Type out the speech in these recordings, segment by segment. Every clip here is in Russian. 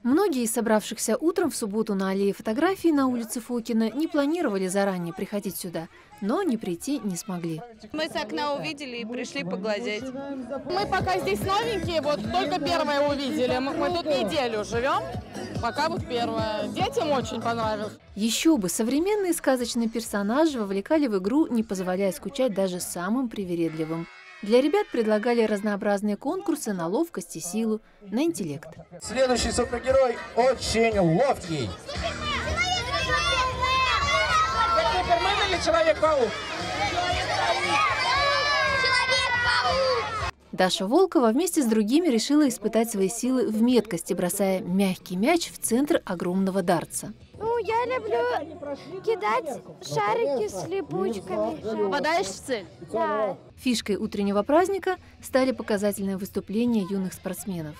Многие из собравшихся утром в субботу на аллее фотографий на улице Фокина не планировали заранее приходить сюда, но не прийти не смогли. Мы с окна увидели и пришли поглазеть. Мы пока здесь новенькие, вот только первое увидели. Мы тут неделю живем, пока вот первое. Детям очень понравилось. Еще бы, современные сказочные персонажи вовлекали в игру, не позволяя скучать даже самым привередливым. Для ребят предлагали разнообразные конкурсы на ловкость и силу, на интеллект. Следующий супергерой очень ловкий. Супермен или Человек-паук? Даша Волкова вместе с другими решила испытать свои силы в меткости, бросая мягкий мяч в центр огромного дартса. Я люблю кидать шарики с липучками. Попадаешь в цель? Да. Фишкой утреннего праздника стали показательные выступления юных спортсменов.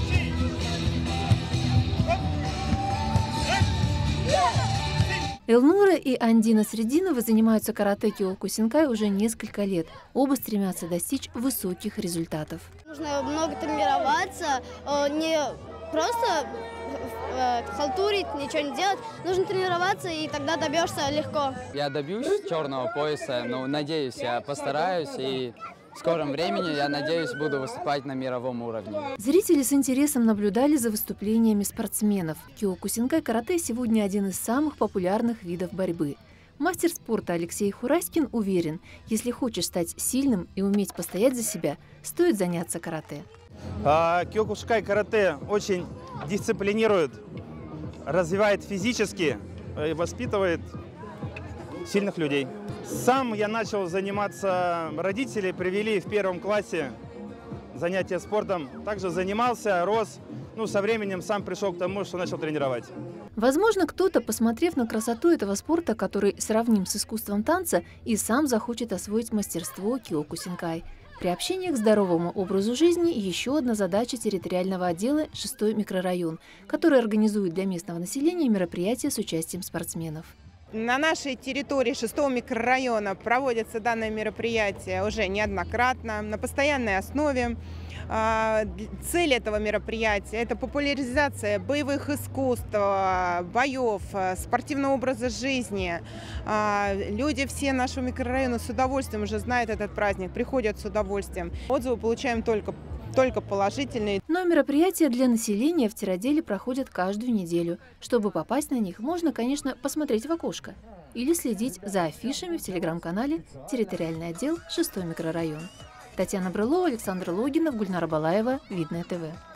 Элнура и Андина Срединова занимаются каратэ Киокусинкай уже несколько лет. Оба стремятся достичь высоких результатов. Нужно много тренироваться, не просто халтурить, ничего не делать. Нужно тренироваться, и тогда добьешься легко. Я добьюсь черного пояса, но надеюсь, я постараюсь, и в скором времени, я надеюсь, буду выступать на мировом уровне. Зрители с интересом наблюдали за выступлениями спортсменов. Киокусинкай каратэ сегодня один из самых популярных видов борьбы. Мастер спорта Алексей Хураськин уверен, если хочешь стать сильным и уметь постоять за себя, стоит заняться каратэ. Киокусинкай каратэ очень дисциплинирует, развивает физически и воспитывает сильных людей. Сам я начал заниматься, родители привели в 1 классе занятия спортом. Также занимался, рос, со временем сам пришел к тому, что начал тренировать. Возможно, кто-то, посмотрев на красоту этого спорта, который сравним с искусством танца, и сам захочет освоить мастерство Киокусинкай. Приобщение к здоровому образу жизни – еще одна задача территориального отдела 6-й микрорайон, который организует для местного населения мероприятия с участием спортсменов. На нашей территории 6-го микрорайона проводятся данное мероприятие уже неоднократно, на постоянной основе. Цель этого мероприятия – это популяризация боевых искусств, боев, спортивного образа жизни. Люди все нашего микрорайона с удовольствием уже знают этот праздник, приходят с удовольствием. Отзывы получаем только положительные. Но мероприятия для населения в Тиродели проходят каждую неделю. Чтобы попасть на них, можно, конечно, посмотреть в окошко или следить за афишами в телеграм-канале «Территориальный отдел 6-й микрорайон». Татьяна Брылова, Александр Логинов, Гульнара Балаева, Видное ТВ.